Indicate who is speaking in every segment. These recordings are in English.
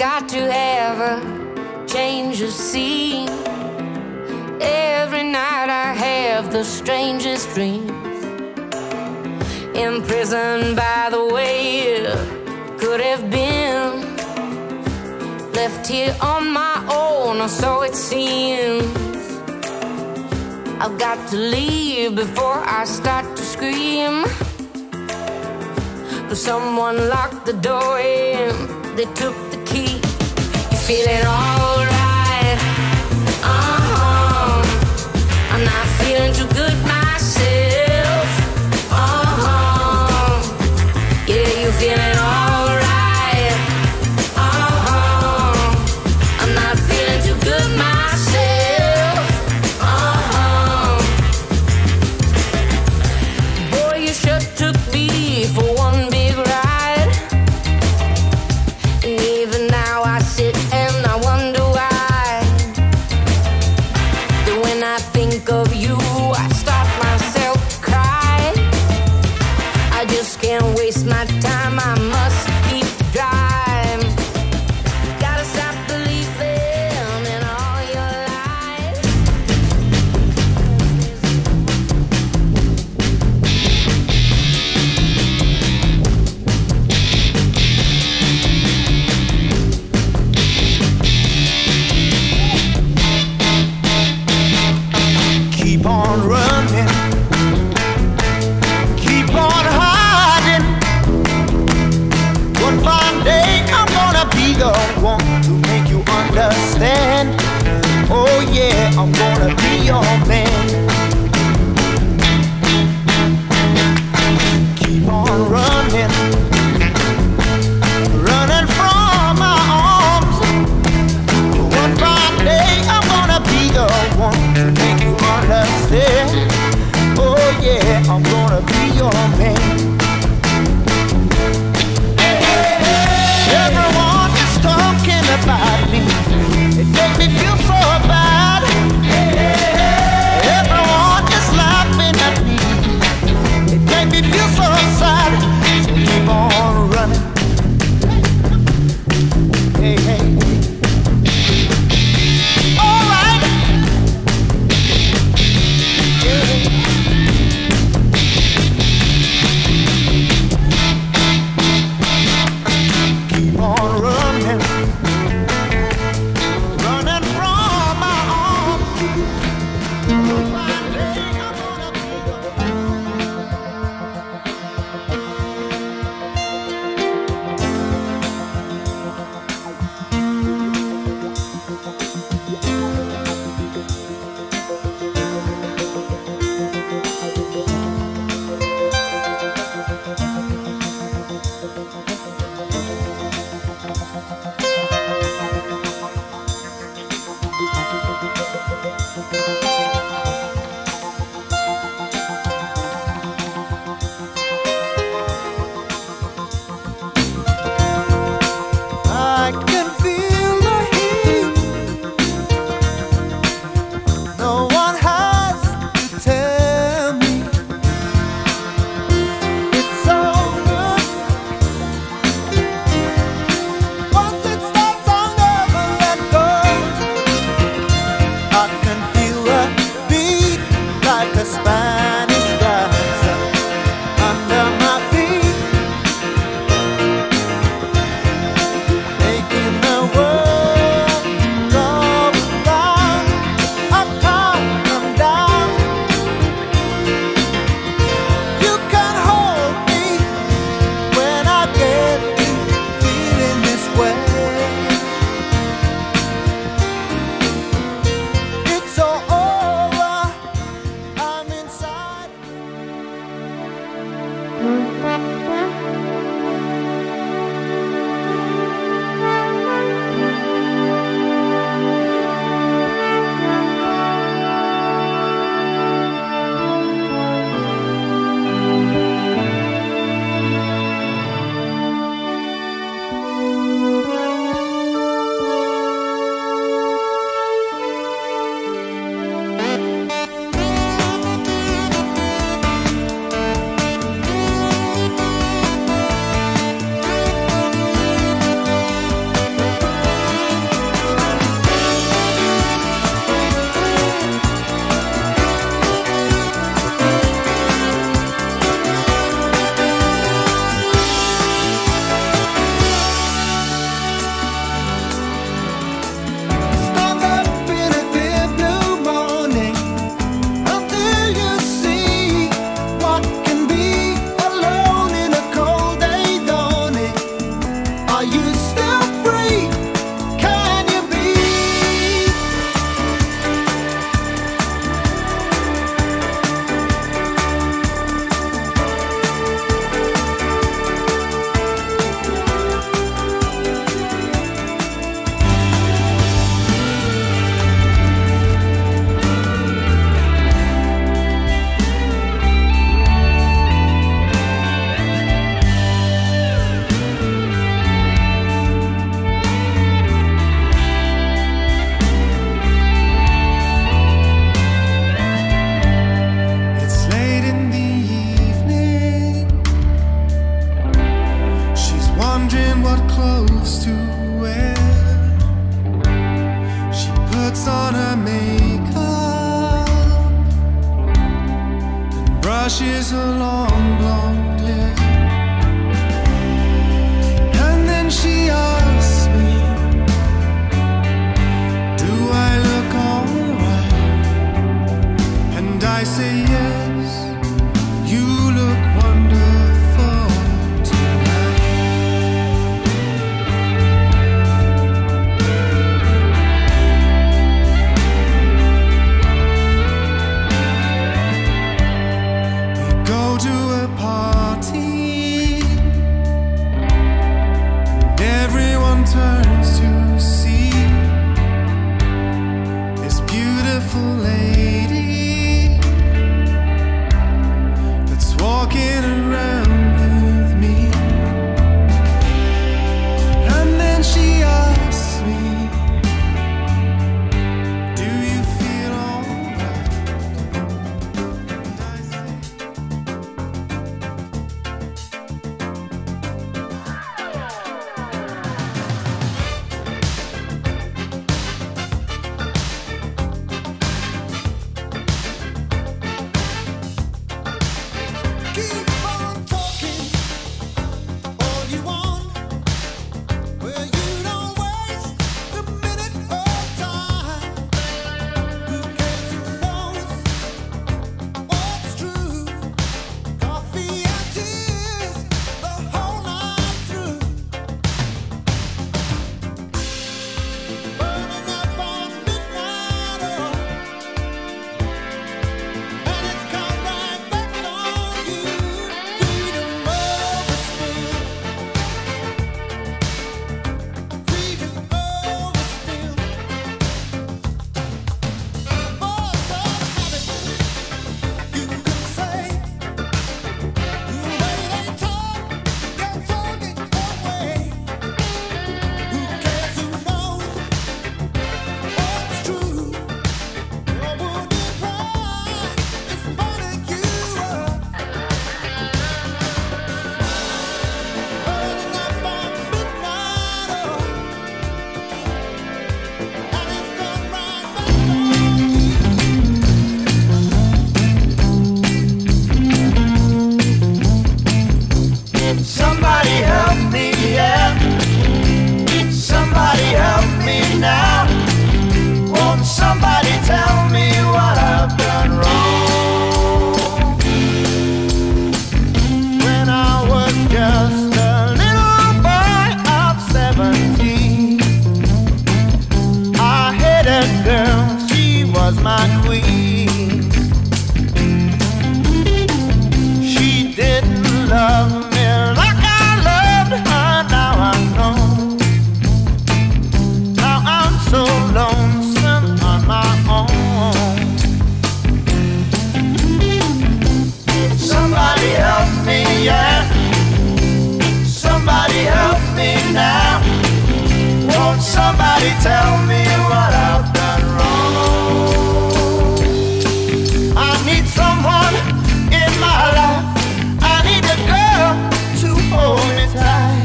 Speaker 1: got to have a change of scene. Every night I have the strangest dreams. Imprisoned by the way it could have been. Left here on my own, or so it seems. I've got to leave before I start to scream. But someone locked the door and they took the key. You feeling alright? I'm not feeling too good myself. Yeah, you feeling alright? I'm not feeling too good myself. Boy, you sure took me for one big ride. And even now I sit and I wonder why. That when I think of you, I stop myself to cry. I just can't waste my time, I must keep driving. Gotta stop believing in all your lies.
Speaker 2: Keep on running, keep on hiding. One fine day I'm gonna be the one to make you understand. Oh yeah, I'm gonna be your man. Keep on running, running from my arms. One fine day I'm gonna be the one to make you understand. Oh yeah, I'm gonna be your man. Everyone is talking about me. It makes me feel so bad. Everyone is laughing at me. It makes me feel so sad. So keep on running. Hey, hey. All right. Keep on running, running from my arms. One day I'm gonna be I can feel the heat. No one has to tell me. It's so good. Once it starts, I'll never let go. I can feel the beat like a Spanish dancer under my feet. Making the world go round, I can't come down. You can hold me when I get to feeling this way. It's all over, I'm inside.
Speaker 3: brushes her long blonde hair, and then she asks me, do I look alright? And I say yes, you look wonderful tonight. We go to a party, and everyone turns to see this beautiful lady that's walking around with me. And then she asks me, do you feel alright? And I say, keep on talking all you want, where you don't waste a minute of time. Who cares who knows what's true? Coffee and tears the whole night through. Burning up on midnight oil, and it comes right back on you. Freedom over still. Freedom over still. Force of habit, you can say. The way they talk, they're talking away. Who cares who knows what's true? Your wounded pride is burning you up. Burning up on midnight oil, and it's gone right back on you.
Speaker 2: Somebody help me, yeah. Somebody help me now. Won't somebody tell me what I've done wrong? When I was just a little boy of 17, I had a girl, she was my queen. She didn't love me like I loved her. Now I know. Now I'm so lonesome on my own. Somebody help me, yeah. Somebody help me now. Won't somebody tell me what I've done wrong? I need someone in my life. I need a girl to hold me tight.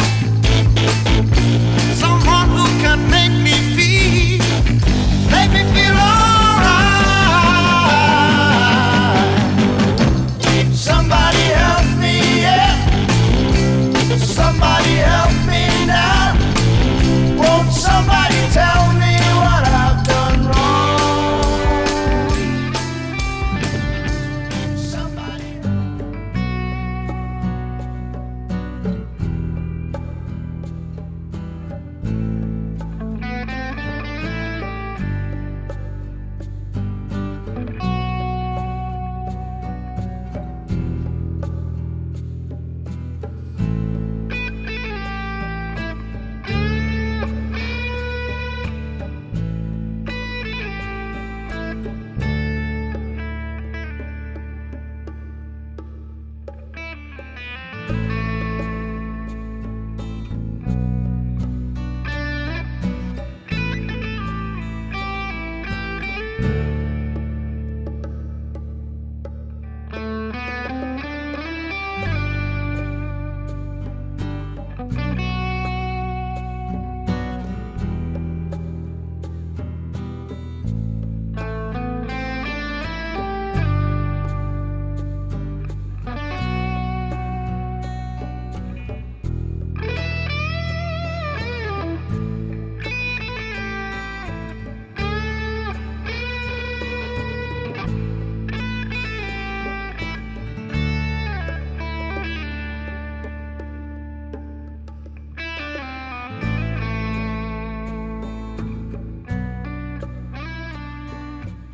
Speaker 2: Someone who can make me feel alright. Somebody help me, yeah. Somebody help me now. Won't somebody tell me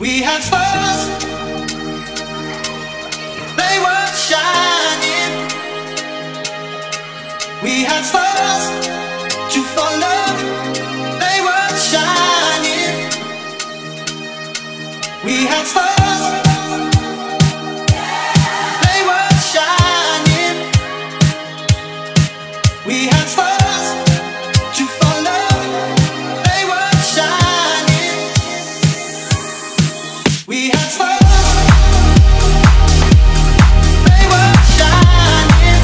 Speaker 2: We had stars, they were shining. We had stars to follow, they were shining. We had stars, they were shining. We had stars to follow, they were shining. We had stars, they were shining.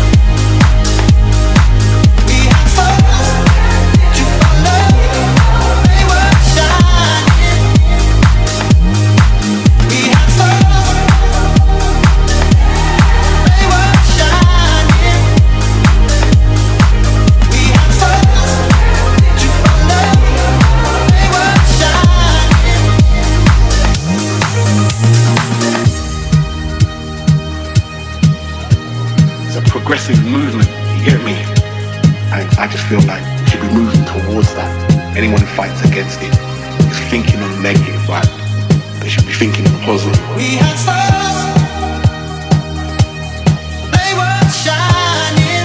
Speaker 2: We had stars to follow, they were shining. We had stars, they were shining. We had stars to follow, they were shining.
Speaker 4: It's a progressive movement, you get me? And I just feel like we should be moving towards that. Anyone who fights against it is thinking on the negative, right? They should be thinking on the positive.
Speaker 2: We had stars, they were shining.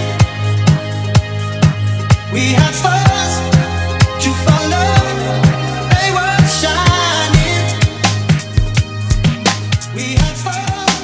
Speaker 2: We had stars to follow, they were shining. We had stars.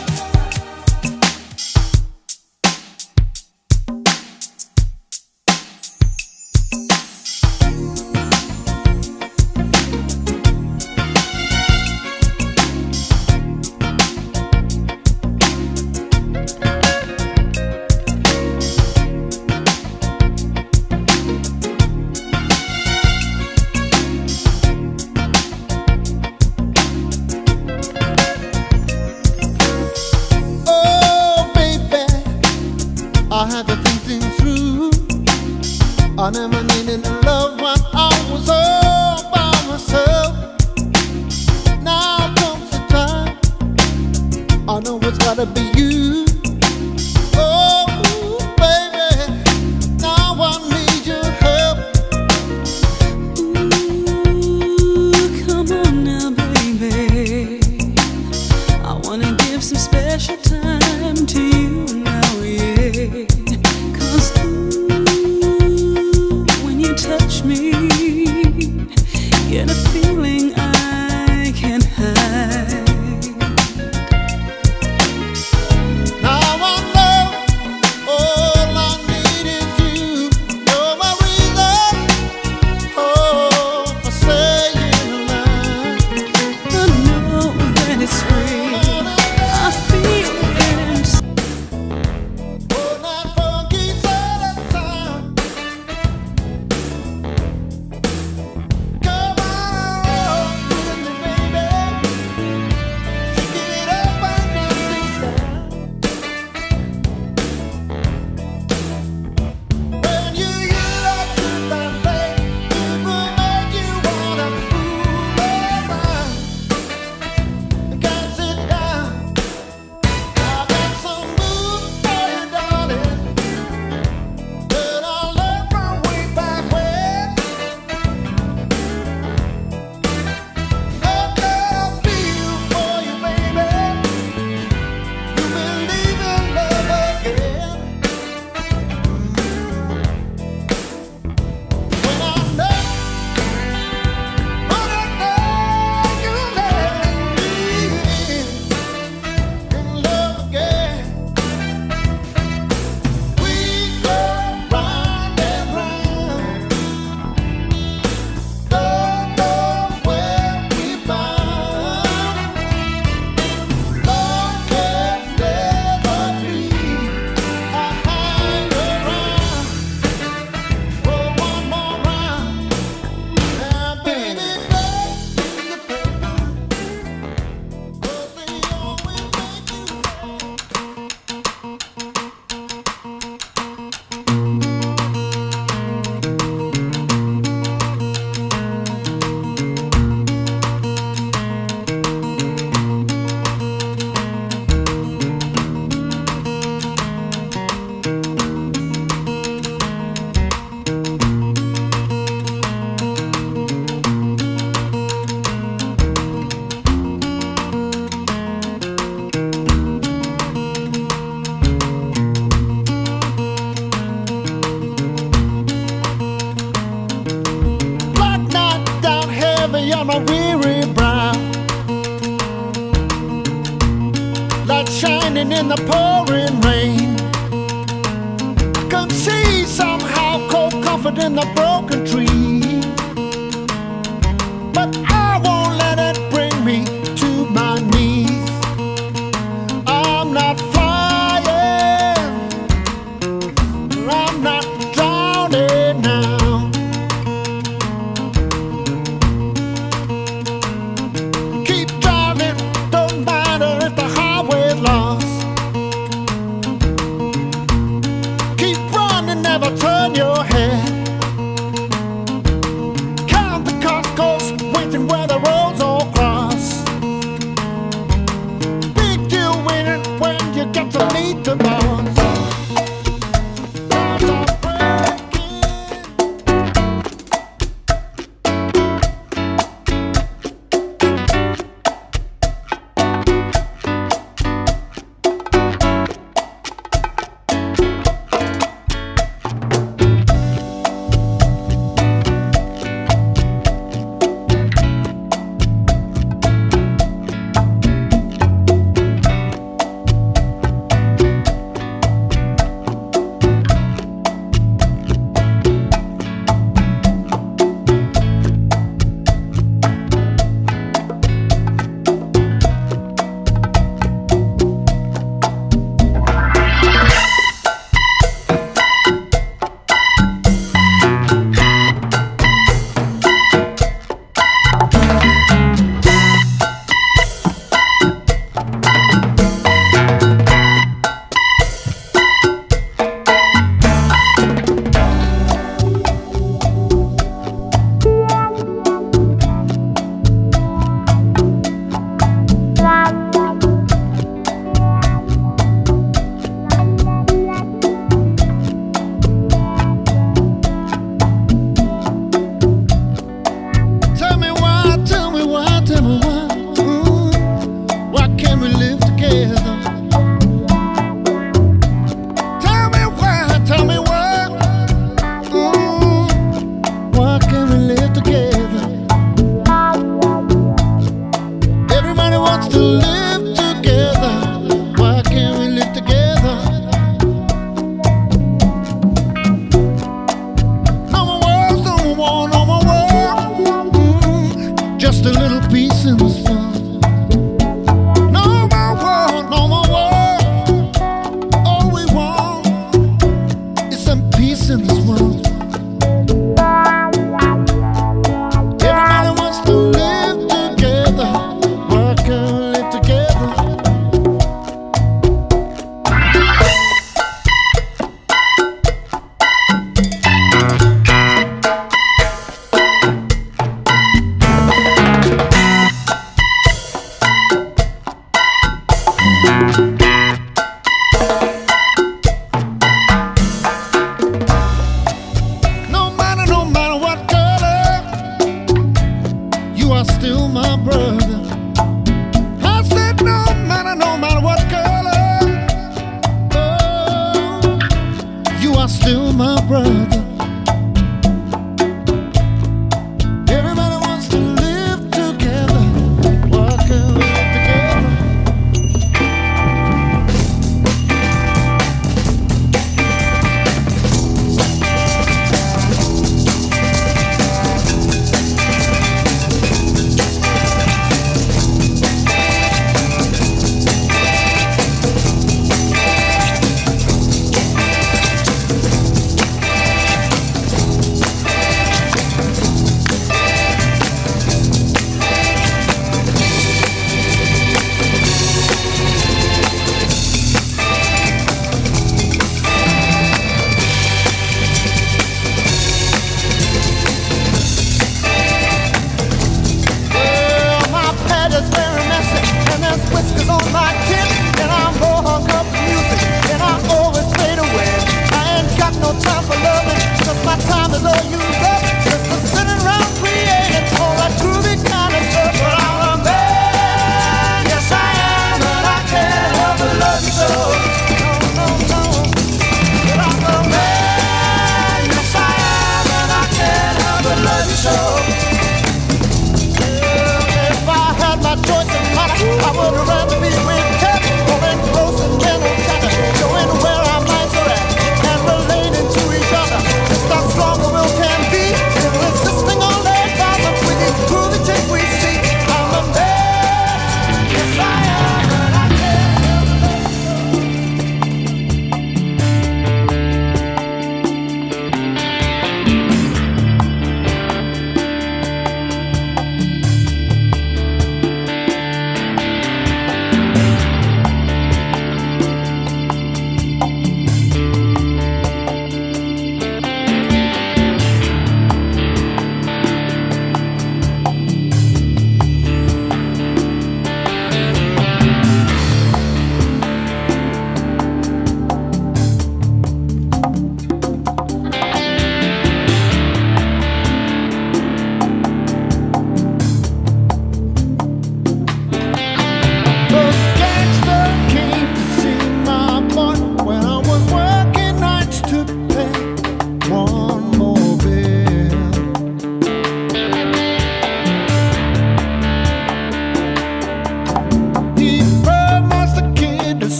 Speaker 3: Oh, baby, I had to think things through. I never needed to love when I was all by myself. Now comes the time, I know it's gotta be you. Oh, baby, now I need your help.
Speaker 5: Ooh, come on now, baby. I wanna give some special time to you now, yeah. 'Cause ooh, when you touch me, get a feeling I can't hide.
Speaker 3: Standing in the pouring rain, I can see somehow cold comfort in the broken tree, but I won't let it bring me to my knees. I'm not flying, I'm not drowning now. Keep driving, don't matter if the highway's lost. Keep running, never turn your head. Count the cost, goes waiting where the roads all cross. Big deal winning when you get to meet the boss.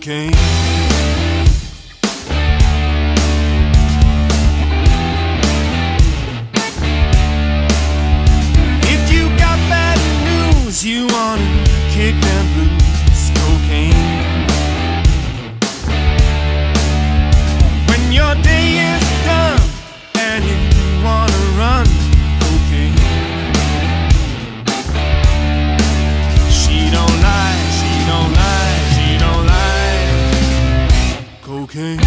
Speaker 6: cocaine. If you got bad news, you wanna kick them blues, cocaine. When your day is done and you wanna run, cocaine. She don't lie, she don't lie, she don't lie, cocaine.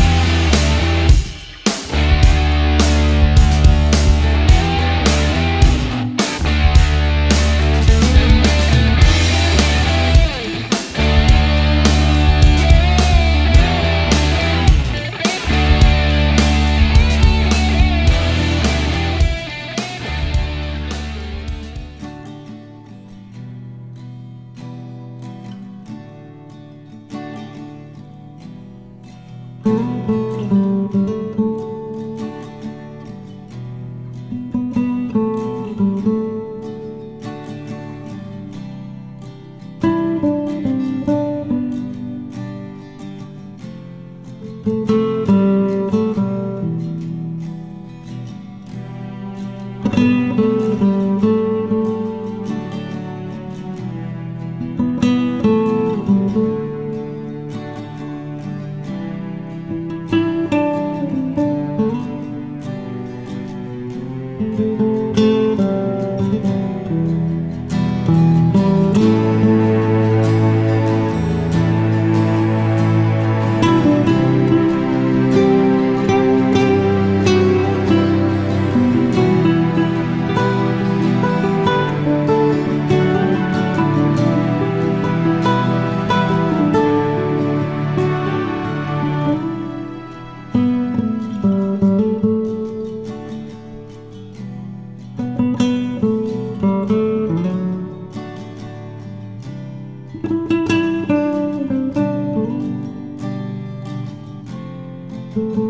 Speaker 7: you.